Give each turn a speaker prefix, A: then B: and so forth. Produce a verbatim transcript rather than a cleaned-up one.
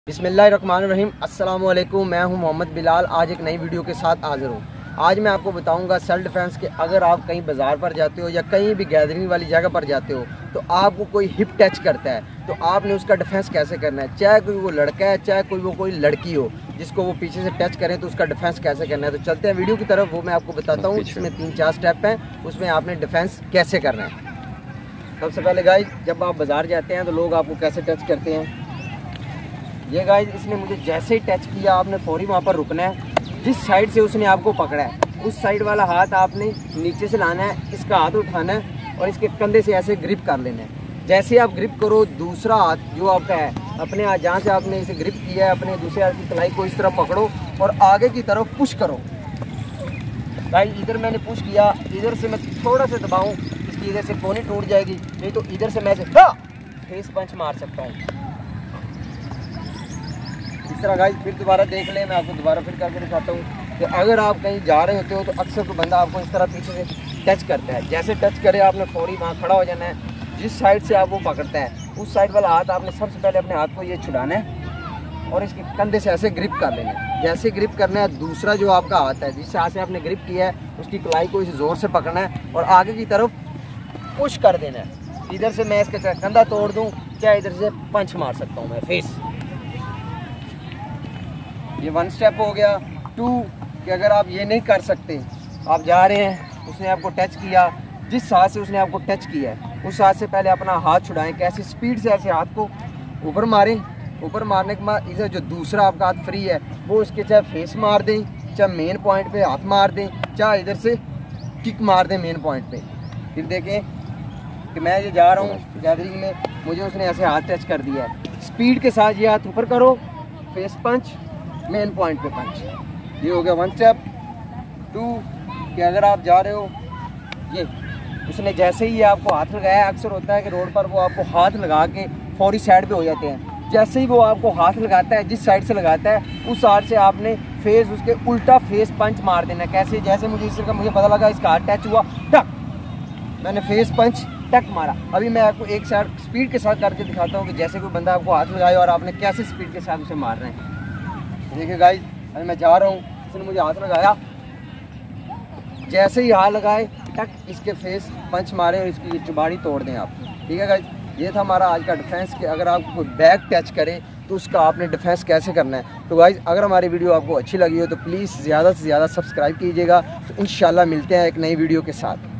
A: बिस्मिल्लाहिर्रहमानिर्रहीम अस्सलाम वालेकुम। मैं हूं मोहम्मद बिलाल। आज एक नई वीडियो के साथ हाज़िर हूं। आज मैं आपको बताऊंगा सेल्फ डिफेंस के अगर आप कहीं बाज़ार पर जाते हो या कहीं भी गैदरिंग वाली जगह पर जाते हो तो आपको कोई हिप टच करता है तो आपने उसका डिफेंस कैसे करना है। चाहे कोई वो लड़का है चाहे कोई वो कोई लड़की हो जिसको वो पीछे से टच करें तो उसका डिफेंस कैसे करना है। तो चलते हैं वीडियो की तरफ, वो मैं आपको बताता हूँ। इसमें तीन चार स्टेप हैं, उसमें आपने डिफेंस कैसे करना है। सबसे पहले गाइस, जब आप बाज़ार जाते हैं तो लोग आपको कैसे टच करते हैं। ये गाइस, इसने मुझे जैसे ही टच किया आपने फौरी वहाँ पर रुकना है। जिस साइड से उसने आपको पकड़ा है उस साइड वाला हाथ आपने नीचे से लाना है, इसका हाथ उठाना है और इसके कंधे से ऐसे ग्रिप कर लेना है। जैसे आप ग्रिप करो, दूसरा हाथ जो आपका है अपने हाथ जहाँ से आपने इसे ग्रिप किया है अपने दूसरे हाथ की कलाई को इस तरह पकड़ो और आगे की तरफ पुश करो। गाइस, इधर मैंने पुश किया, इधर से मैं थोड़ा सा दबाऊँ, इसकी इधर से कोनी टूट जाएगी, नहीं तो इधर से मैं फेस पंच मार सकता हूँ। इस तरह गाइस फिर दोबारा देख लें, मैं आपको दोबारा फिर करके दिखाता हूँ कि अगर आप कहीं जा रहे होते हो तो अक्सर कोई बंदा आपको इस तरह पीछे से टच करता है। जैसे टच करे आपने फौरी वहाँ खड़ा हो जाना है। जिस साइड से आप वो पकड़ता है उस साइड वाला हाथ आपने सबसे पहले अपने हाथ को ये छुड़ाना है और इसके कंधे से ऐसे ग्रिप कर लेना है। जैसे ग्रिप करना है, दूसरा जो आपका हाथ है जिस हाथ से आपने ग्रिप किया है उसकी कलाई को इस ज़ोर से पकड़ना है और आगे की तरफ पुश कर देना है। इधर से मैं इसका चाहे कंधा तोड़ दूँ चाहे इधर से पंच मार सकता हूँ मैं फेस। ये वन स्टेप हो गया। टू कि अगर आप ये नहीं कर सकते, आप जा रहे हैं, उसने आपको टच किया, जिस हाथ से उसने आपको टच किया है उस हाथ से पहले अपना हाथ छुड़ाएं। कैसे स्पीड से ऐसे हाथ को ऊपर मारें। ऊपर मारने के बाद इधर जो दूसरा आपका हाथ फ्री है वो इसके चाहे फेस मार दें, चाहे मेन पॉइंट पे हाथ मार दें, चाहे इधर से किक मार दें मेन पॉइंट पे। फिर देखें कि मैं ये जा रहा हूँ गैदरिंग में, मुझे उसने ऐसे हाथ टच कर दिया है, स्पीड के साथ ये हाथ ऊपर करो, फेस पंच, मेन पॉइंट पे पंच। ये हो गया वन स्टेप। टू कि अगर आप जा रहे हो, ये उसने जैसे ही आपको हाथ लगाया, अक्सर होता है कि रोड पर वो आपको हाथ लगा के फौरी साइड पे हो जाते हैं। जैसे ही वो आपको हाथ लगाता है, जिस साइड से लगाता है उस साइड से आपने फेस उसके उल्टा फेस पंच मार देना। कैसे, जैसे मुझे इसका मुझे पता लगा इसका हाथ टच हुआ, टक, मैंने फेस पंच टक मारा। अभी मैं आपको एक साइड स्पीड के साथ करके दिखाता हूँ कि जैसे कोई बंदा आपको हाथ लगाए और आपने कैसे स्पीड के साथ उसे मार रहे हैं। देखिए गाइस, अभी मैं जा रहा हूँ, इसने मुझे हाथ लगाया, जैसे ही हाथ लगाए टक इसके फेस पंच मारे और इसकी चुबाड़ी तोड़ दें आप। ठीक है गाइस, ये था हमारा आज का डिफेंस कि अगर आपको कोई बैक टच करे तो उसका आपने डिफेंस कैसे करना है। तो गाइस, अगर हमारी वीडियो आपको अच्छी लगी हो तो प्लीज़ ज़्यादा से ज़्यादा सब्सक्राइब कीजिएगा। तो इंशाल्लाह मिलते हैं एक नई वीडियो के साथ।